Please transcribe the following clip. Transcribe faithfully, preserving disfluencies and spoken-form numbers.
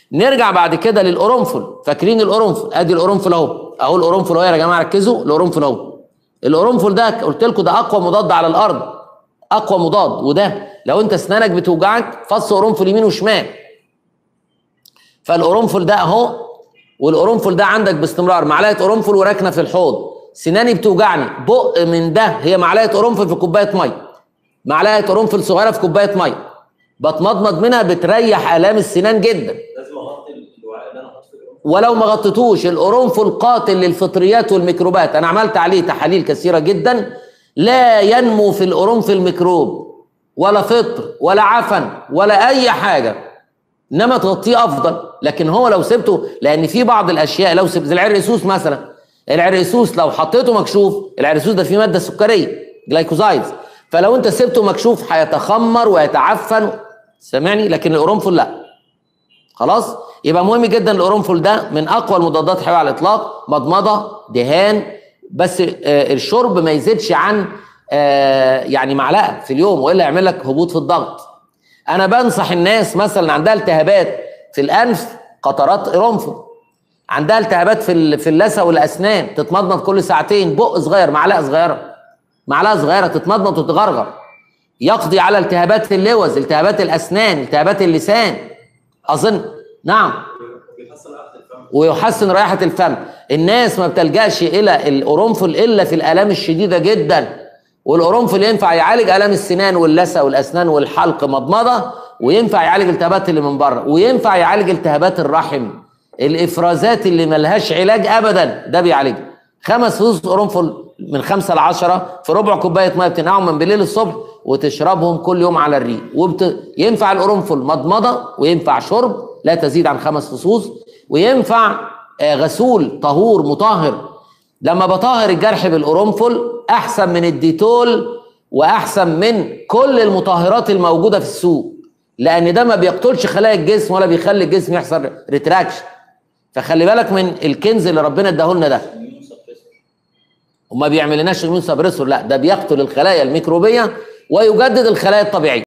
نرجع بعد كده للقرنفل. فاكرين القرنفل؟ ادي القرنفل اهو، اهو القرنفل اهو يا جماعه، ركزوا. القرنفل اهو، القرنفل ده قلت لكم ده اقوى مضاد على الارض، اقوى مضاد. وده لو انت اسنانك بتوجعك فص قرنفل يمين وشمال. فالقرنفل ده اهو، والقرنفل ده عندك باستمرار، معلقه قرنفل وراكنه في الحوض. سناني بتوجعني، بق من ده هي معلقه قرنفل في كوبايه ميه، معلقه قرنفل صغيره في كوبايه ميه، بتمضمض منها، بتريح الام السنان جدا. لازم اغطي الوعاء اللي انا حاطه فيه القرنفل. ولو ما غطيتوش، القرنفل قاتل للفطريات والميكروبات، انا عملت عليه تحاليل كثيره جدا، لا ينمو في القرنفل ميكروب ولا فطر ولا عفن ولا اي حاجه، انما تغطيه افضل. لكن هو لو سبته، لان في بعض الاشياء لو سبت، زي العرقسوس مثلا، العرقسوس لو حطيته مكشوف، العرقسوس ده فيه ماده سكريه جلايكوزايدز، فلو انت سبته مكشوف هيتخمر ويتعفن، سامعني؟ لكن القرنفل لا. خلاص؟ يبقى مهم جدا القرنفل ده من اقوى المضادات الحيويه على الاطلاق. مضمضه، دهان، بس الشرب ما يزيدش عن يعني معلقه في اليوم، والا يعمل لك هبوط في الضغط. انا بنصح الناس مثلا عندها التهابات في الانف، قطرات قرنفل. عندها التهابات في في اللثه والاسنان، تتمضمض كل ساعتين، بق صغير، معلقه صغيره، معلقه صغيره تتمضمض وتغرغر. يقضي على التهابات اللوز، التهابات الاسنان، التهابات اللسان. اظن نعم. بيحسن رائحه الفم. ويحسن رائحه الفم. الناس ما بتلجاش الى القرنفل الا في الالام الشديده جدا. والقرنفل ينفع يعالج الام السنان واللثه والاسنان والحلق مضمضه، وينفع يعالج التهابات اللي من بره، وينفع يعالج التهابات الرحم، الافرازات اللي ملهاش علاج ابدا، ده بيعالجها. خمس فصوص قرنفل من خمسه لعشره في ربع كوبايه ميه، بتنقعهم من بالليل الصبح وتشربهم كل يوم على الريق. وبت... ينفع القرنفل مضمضه، وينفع شرب لا تزيد عن خمس فصوص، وينفع غسول طهور مطهر. لما بطهر الجرح بالقرنفل احسن من الديتول واحسن من كل المطهرات الموجوده في السوق، لان ده ما بيقتلش خلايا الجسم ولا بيخلي الجسم يحصل ريتراكشن. فخلي بالك من الكنز اللي ربنا اداهولنا ده. وما بيعملناش اميون سبريسور، لا، ده بيقتل الخلايا الميكروبيه ويجدد الخلايا الطبيعيه.